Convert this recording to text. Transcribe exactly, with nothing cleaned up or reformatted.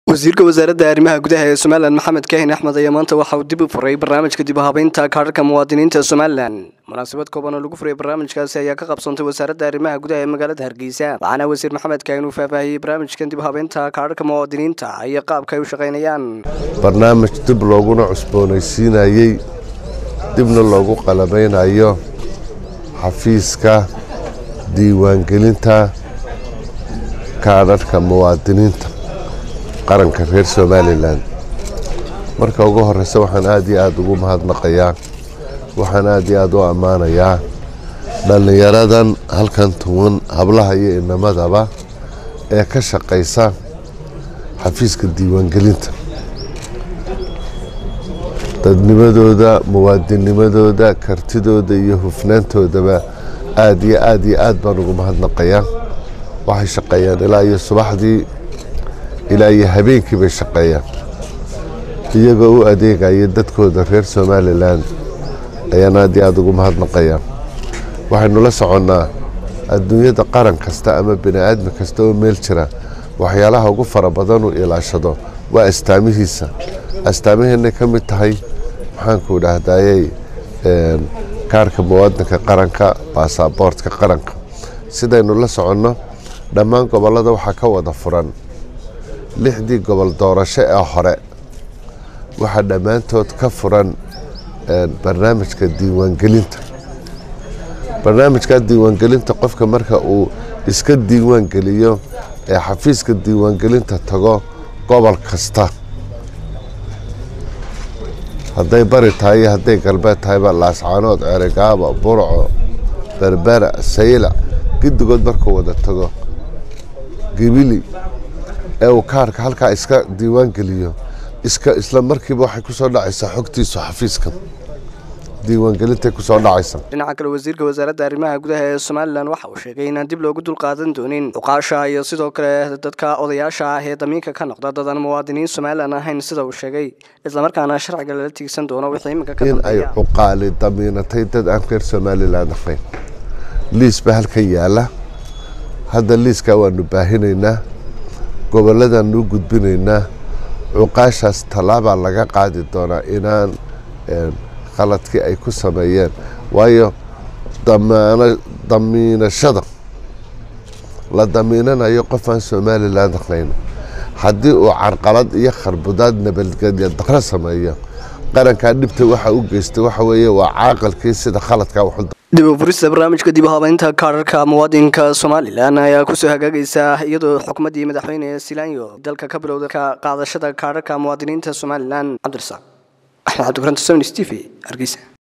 wasiirka wasaaradda arrimaha gudaha ee Soomaaliland Maxamed Kaahin Axmed ayaa maanta waxa uu dib u furay barnaamijka dib u habeynta kaararka muwaadiniinta Soomaaliland. munaasabad kooban oo lagu furay barnaamijkaasi ayaa ka qabsantay wasaaradda arrimaha gudaha ee magaalada Hargeysa. waxaana wasiir Maxamed Kaahin uu faahfaahiyay barnaamijkan dib u habeynta kaararka muwaadiniinta iyo qaabka ay u shaqeynayaan. barnaamij dib looguna cusboonaysiinayay dibna loogu qalabeynayo xafiiska diiwaangelinta kaararka muwaadiniinta qaranka reer Soomaaliland. marka ugu horeysa waxaan aad iyo aad ugu mahadnaqayaa waxaan aad iyo aad u amaanayaa dhalinyaradan halkan tuwan hablaha iyo inamadaba ee ka shaqeysa xafiiska diiwaangelinta dadnimadooda muwaadinimadooda kartidooda iyo hufnaantoodaba aad iyo aad iyo aad baan ugu mahadnaqayaa. waxay shaqeeyaan ilaa iyo subaxdii ilaa iyo habeenkii bay shaqeeyaan iyagoo u adeegaya dadkooda reer Soomaaliland. ayaan aad iyo aad ugu mahadnaqayaa. waxaynu la soconnaa adduunyada qaran kasta ama bini'aadmi kasta oo meel jira waxyaalaha ugu fara badan uu ilaashado waa astaamihiisa. astaamihiina ka mid tahay maxaanku idhaahdayay kaarka muwaadinka qaranka baasaboortka qaranka. sidaynu la soconno dhammaan gobollada waxaa ka wada furan lixdii gobol doorasho ee hore waxaa dhammaantood ka furan barnaamijka diiwaangelinta. barnaamijka diiwaangelinta qofka marka uu iska diiwaangeliyo ee xafiiska diiwaangelinta tago gobol kasta hadday bari tahay hadday galbeed tahayba laascaanood ceerigaabo burco berbera saylac giddigood markuu wada tago gibili ee uu kaarka halkaa iska diiwaangeliyo iska isla markiiba waxay ku soo dhacaysaa xogtiisu xafiiska diiwaangelinta ku soo dhacaysa. dhinaca kale wasiirka wasaaradda arrimaha gudaha ee Soomaaliland waxa uu sheegay in dib loogu dul qaadan doonin uqaasha iyo sidoo kale dadka odayaasha ah ee damiinka ka noqda dadan muwaadiniin Soomaaliland ahayn sida uu sheegay isla markaana sharciga la tigsan doono wixii imika ka dambeeya in ay uqaali damiinatay dad aan reer Soomaaliland ahayn. liis ba halka yaala hadda liiska waanu baahinaynaa gobolladan u gudbinaynaa uqaashaas talaaba laga qaadi doonaa inaan qaladkii ay ku sameeyeen waayo damiinashada la damiinanayo qof aan Soomaaliland ahayn haddii uu carqalad iyo kharbudaad nabadgelyo darro sameeyo qaranka dhibta waxa uu geystay waxa weeye waa caaqilkii sida khaladka wax dib u furista barnaamijka dib u habeynta kaararka muwaadinka Soomaaliland ayaa ku soo hagaagaysa iyadoo xukuumadda madaxweyne Silaanyo dalka ka bilowday ka qaadashada kaararka muwaadiniinta Soomaaliland. Cabdirasaaq Axmed Cabdi Quraan T V Hargeysa.